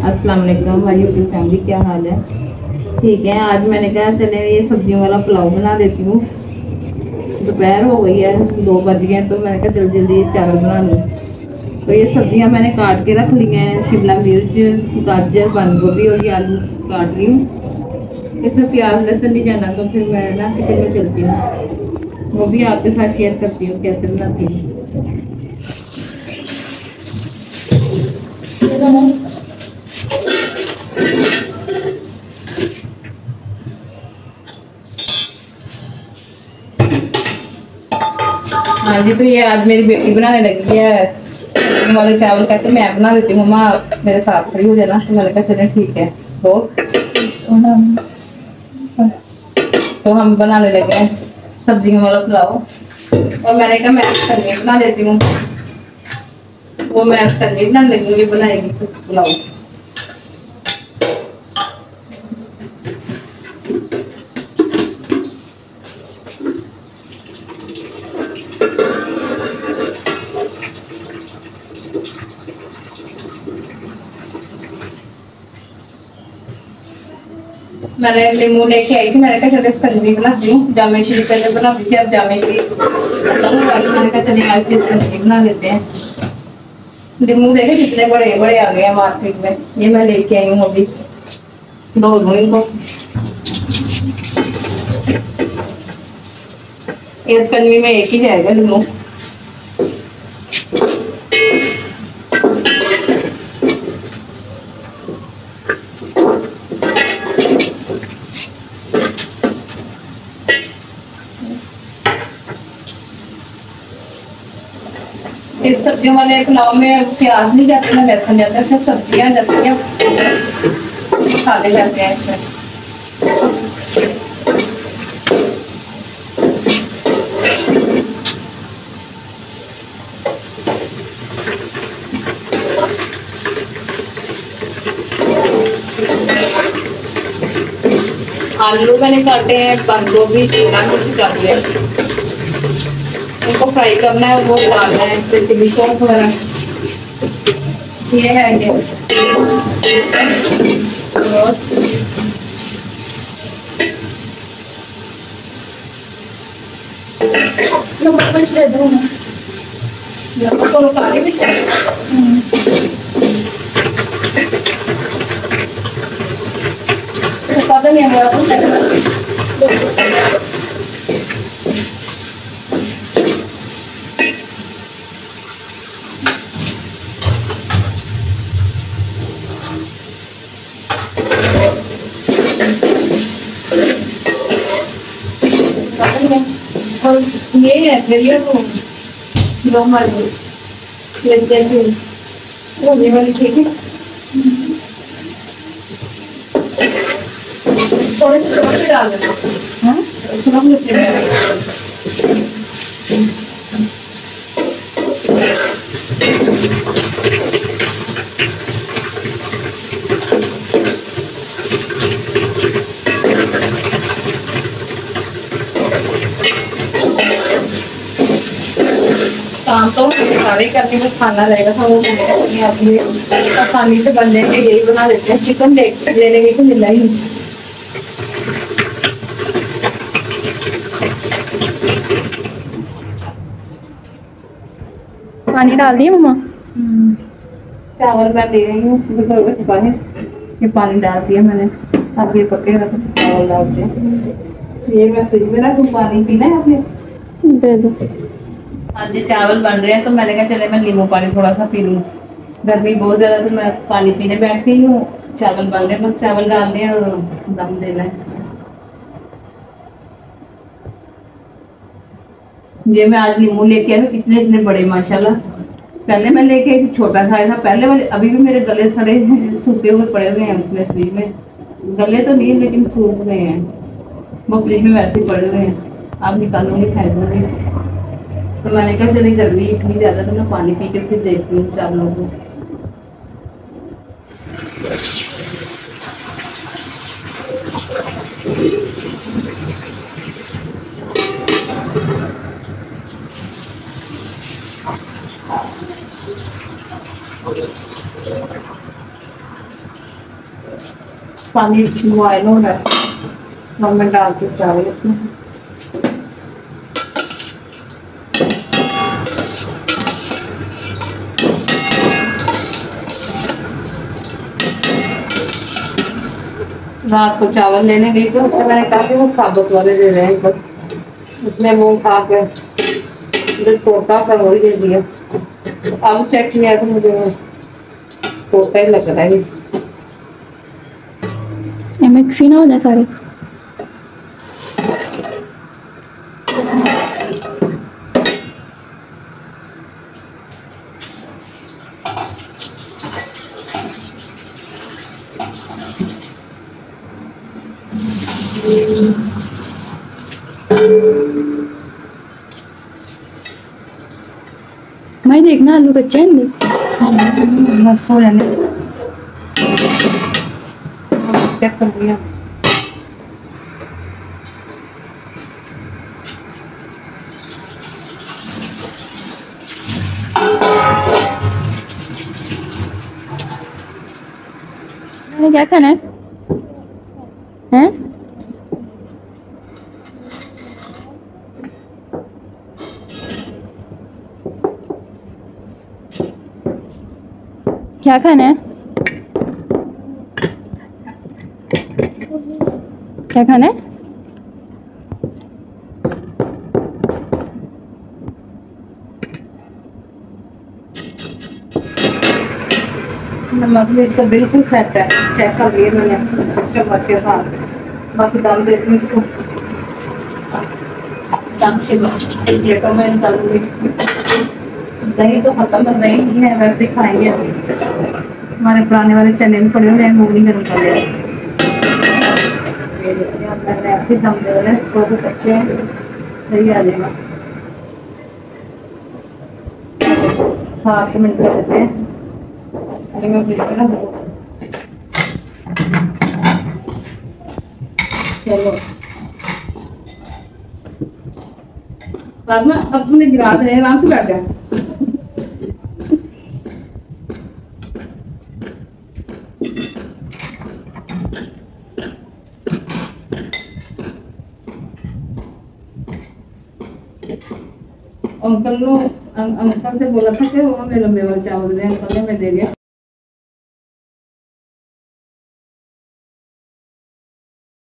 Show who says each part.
Speaker 1: अस्सलाम वालेकुम हमारी यूट्यूब फैमिली, क्या हाल है? ठीक है। आज मैंने कहा चले ये सब्जियों वाला पुलाव बना देती हूँ। दोपहर हो गई है, 2 बज गए, तो मैंने कहा जल्दी जल्दी ये चावल बना लूँ। तो ये सब्जियां मैंने काट के रख ली हैं, शिमला मिर्च, गाजर, बंद गोभी और ये आलू काट रही हूँ। इसमें प्याज लहसुन नहीं जाना, तो फिर मैं ना किचन में चलती हूँ, वो भी आपके साथ शेयर करती हूँ कैसे बनाती हूँ। हाँ जी, तो ये आज मेरी बेटी बनाने लगी है वाले चावल, कहते मैं बना देती हूँ, मम्मा आप मेरे साथ खड़ी हो जाना। तो मैंने कहा चले ठीक है। तो हम बनाने लगे हैं सब्जियों वाला पुलाव, और मैंने कहा मैं सब्जी बना देती हूँ। वो मैं सब्जी बनाने लगी हूँ, ये बनाएगी पुलाव। मैंने नींबू लेके आई थी, मैंने कहा चलो स्कंजी बनाती हूँ। जामे श्री पहले बनाती थी, अब जामे श्री मैंने कहा चलिए आज स्कंजी बना लेते हैं। नींबू देखे कितने बड़े बड़े आ गए हैं मार्केट में, ये मैं लेके आई हूँ अभी। धो दूँ इनको। इस स्कंजी में एक ही जाएगा नींबू। इस सब्जियों वाले पुलाव में प्याज नहीं जाते ना लहसुन जाता है, सिर्फ सब्जियां जाती हैं, मसाले जाते हैं इसमें। आलू मैंने काटे हैं, बंद गोभी, शिमला मिर्च काट लिया, इनको फ्राई करना है, वो डालना है, फिर चिली सॉस वगैरह ये है। ये कुछ दे दूँ तो काली भी पता नहीं है। और ये है फिर ये वो हमारे वो वाली ठीक है। थोड़े से डाल देना। हाँ काम तो सारे करने में खाना रहेगा, तो वो अपनी आसानी से बन जाएंगे। यही बना देते हैं, चिकन ले लेंगे तो मिला ही।
Speaker 2: पानी डाल दिया मम्मा?
Speaker 1: चावल मैं ले रही हूँ, ये पानी डाल दिया मैंने। अब ये पकेगा तो चावल डाल दिया। ये मैं फ्रिज में रखूँ, पानी पीना है आपने?
Speaker 2: दे दो।
Speaker 1: आज चावल बन रहे हैं, तो मैंने कहा चले मैं नींबू पानी थोड़ा सा पी लूँ। गर्मी बहुत ज़्यादा, तो मैं पानी पीने बैठ गई हूँ। चावल बन रहे हैं, बस चावल डालने हैं और दम देना है। ये मैं आज नींबू लेके आई हूँ, कितने इतने बड़े माशाल्लाह। पहले मैं लेके आई छोटा सा था पहले वाले, अभी भी मेरे गले सड़े सूखे हुए पड़े हुए हैं उसमें फ्रिज में। गले तो नहीं लेकिन सूख गए हैं, वो फ्रिज में वैसे ही पड़े हुए हैं। अब निकालूंगी, फेंक दूंगी। तो मैंने कहा चलिए गर्मी इतनी ज़्यादा, तो मैं पानी पी के फिर देखती हूँ चावलों को। पानी बॉयल हो रहा है, और मैं डालती हूँ चावल इसमें। रात को चावल लेने गई तो उससे मैंने कहा कि वो साबुत वाले ले रहे हैं, बस उसने वो उठा के मुझे छोटा कर वही दे दिया। अब चेक किया तो मुझे वो छोटा ही लग रहा है।
Speaker 2: ये मिक्सी ना हो जाए सारे। मैं देखना आलू कच्चे हैं अंदर।
Speaker 1: बस हो जाने चेक कर दिया।
Speaker 2: मैंने क्या खाना है? हैं? क्या खाना है? क्या खाना है?
Speaker 1: नमक मिर्च तो बिल्कुल सेट है, चेक कर लिए मैंने चम्मच के साथ। बाकी दम देती हूँ इसको, दम से प्लेटों में डालूंगी। दही तो खत्म है, दही नहीं है, वैसे खाएंगे अभी। हमारे पुराने वाले चने भी पड़े हुए हैं, वो नहीं गर्म कर लिया। मैंने ऐसे दम दे रहे हैं, थोड़े कच्चे हैं, सही आ जाएगा। 7 मिनट कर देते हैं। मैं फ्रिज में रख दूँ। चलो बाद में अब तुमने गिरा दे, आराम से बैठ जाए। अंकल से बोला था कि वो हमें लंबे वाले चावल दे, अंकल ने मैं दे दिया।